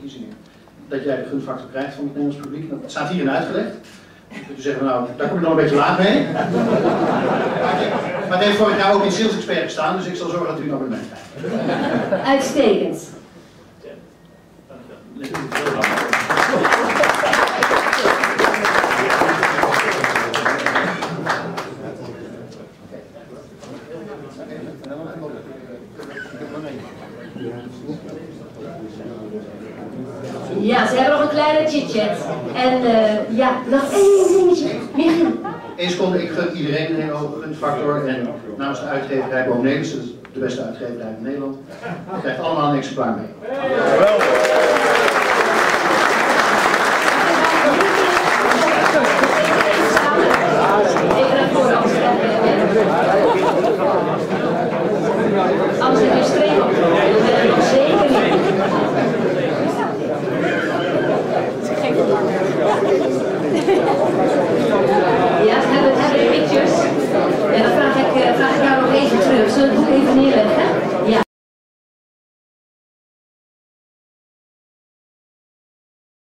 verkiezingen, dat jij de gunfactor krijgt van het Nederlands publiek. Dat staat hierin uitgelegd. Dan kunt u zeggen, nou, daar kom je dan een beetje laat mee. Maar het heeft vorig jaar ook in Sales Expert gestaan, dus ik zal zorgen dat u een abonnement krijgt. Uitstekend. Ja, ze hebben nog een kleine chit-chat. En ja, nog één dingetje. Michiel. Eén seconde, ik gun iedereen een hele hoge gunfactor. En namens de uitgeverij Boom Nederlands, de beste uitgeverij in Nederland, krijgt allemaal een exemplaar mee.